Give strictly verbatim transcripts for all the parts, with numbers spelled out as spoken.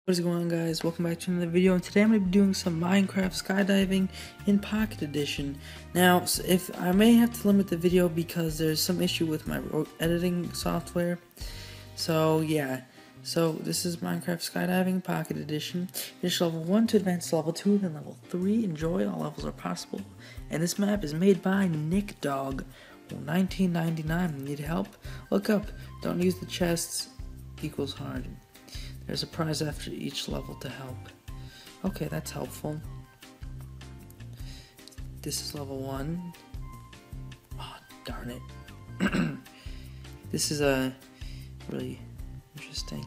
What is going on, guys? Welcome back to another video, and today I'm going to be doing some Minecraft skydiving in Pocket Edition. Now, if I may have to limit the video because there's some issue with my editing software. So yeah, so this is Minecraft skydiving Pocket Edition. Finish level one to advance to level two, then level three. Enjoy, all levels are possible. And this map is made by Nick Dog. nineteen ninety-nine. Need help? Look up. Don't use the chests. Equals hard. There's a prize after each level to help. Okay, that's helpful. This is level one. Oh, darn it. This is a really interesting.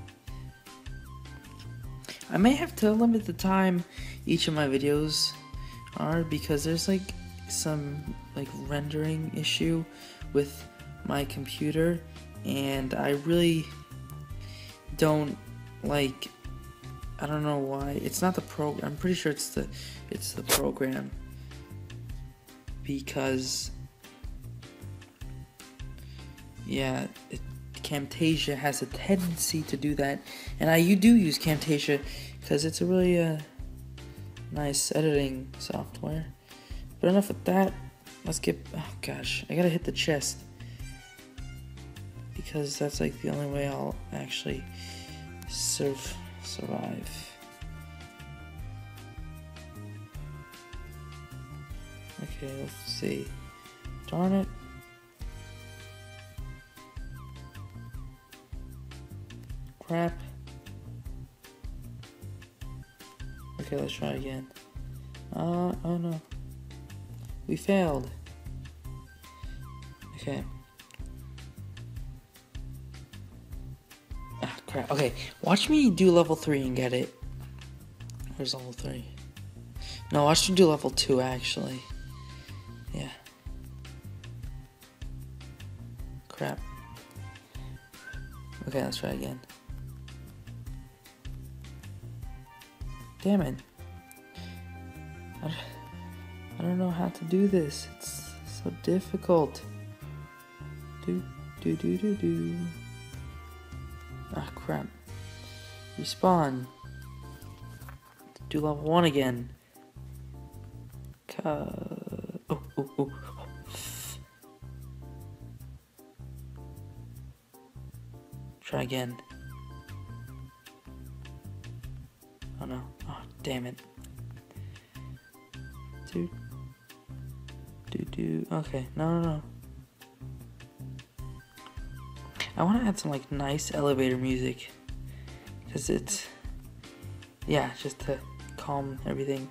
I may have to limit the time each of my videos are because there's like some like rendering issue with my computer, and I really don't like, I don't know why. It's not the program. I'm pretty sure it's the it's the program, because yeah, it, Camtasia has a tendency to do that, and I you do use Camtasia because it's a really uh, nice editing software. But enough with that. Let's get. Oh gosh, I gotta hit the chest because that's like the only way I'll actually surf survive. Okay, let's see. Darn it. Crap. Okay, let's try again. Uh, oh no. We failed. Okay. Ah, crap. Okay, watch me do level three and get it. Where's level three? No, watch me do level two, actually. Yeah. Crap. Okay, let's try again. Damn it. I, I don't know how to do this. It's so difficult. Do, do, do, do, do. Ah, crap. Respawn. Do level one again. Uh, oh, oh, oh. Try again. Oh no. Oh, damn it. Do, do, do. Okay, no, no, no. I want to add some like nice elevator music, because it's, yeah, just to calm everything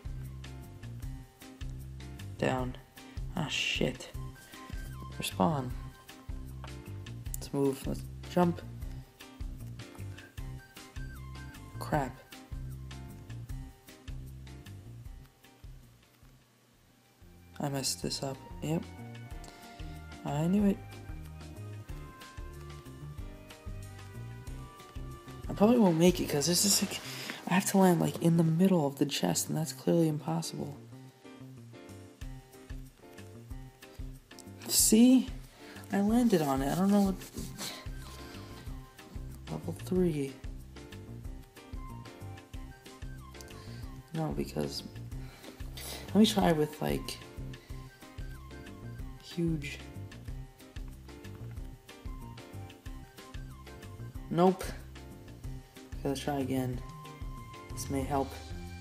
down. Ah, shit. Respawn. Let's move. Let's jump. Crap. I messed this up. Yep. I knew it. I probably won't make it because this is like, I have to land like in the middle of the chest, and that's clearly impossible. See? I landed on it. I don't know what. Level three. No, because. Let me try with like. Huge. Nope. Okay, let's try again. This may help.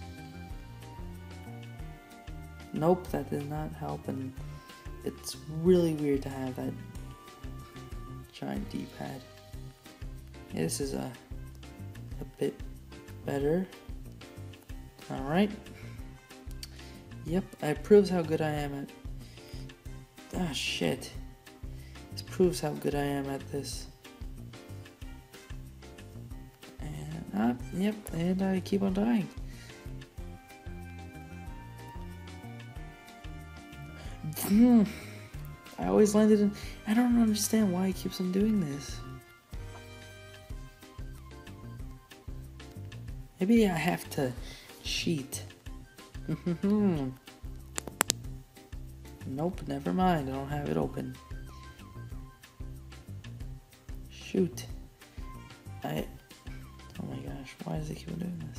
Nope, that did not help, and it's really weird to have that giant D-pad. Yeah, this is a, a bit better. Alright. Yep, it proves how good I am at... Ah, shit. This proves how good I am at this. Ah, yep, and I keep on dying. Hmm. I always landed in... I don't understand why he keeps on doing this. Maybe I have to cheat. Nope, never mind. I don't have it open. Shoot. I... Oh my gosh, Why does it keep on doing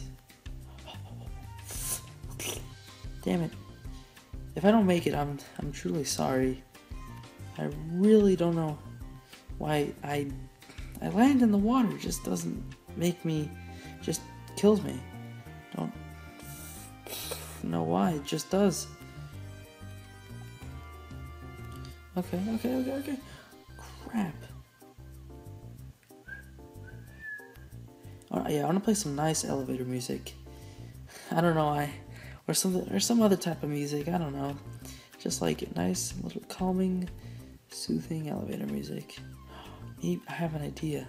this? Damn it. If I don't make it, I'm I'm truly sorry. I really don't know why I I land in the water. It just doesn't make me, just kills me. Don't know why, it just does. Okay, okay, okay, okay. Crap. Oh, yeah, I want to play some nice elevator music. I don't know why. Or something, or some other type of music, I don't know. Just like nice, little calming, soothing elevator music. Maybe I have an idea.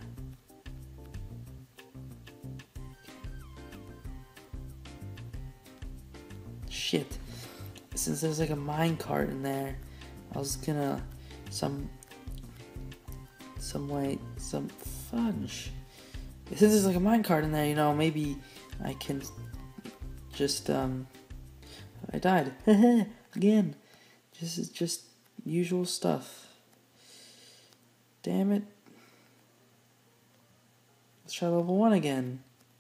Shit. Since there's like a minecart in there, I was gonna some some way some fudge. Since there's like a minecart in there, you know, maybe I can just um I died. Again. This is just usual stuff. Damn it. Let's try level one again.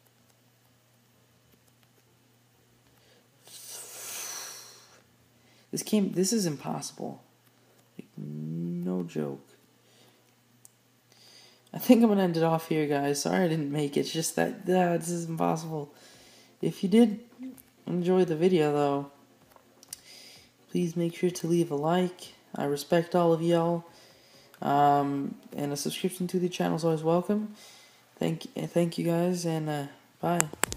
This came this is impossible. Like, no joke. I think I'm gonna end it off here, guys. Sorry I didn't make it. It's just that uh, this is impossible. If you did enjoy the video though, please make sure to leave a like. I respect all of y'all. Um, and a subscription to the channel is always welcome. Thank, thank you guys, and uh, bye.